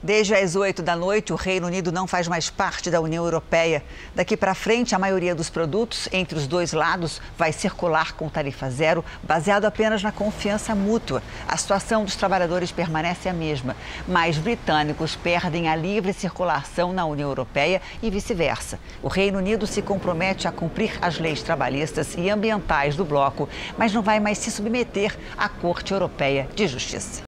Desde as 8 da noite, o Reino Unido não faz mais parte da União Europeia. Daqui para frente, a maioria dos produtos entre os dois lados vai circular com tarifa zero, baseado apenas na confiança mútua. A situação dos trabalhadores permanece a mesma, mas britânicos perdem a livre circulação na União Europeia e vice-versa. O Reino Unido se compromete a cumprir as leis trabalhistas e ambientais do bloco, mas não vai mais se submeter à Corte Europeia de Justiça.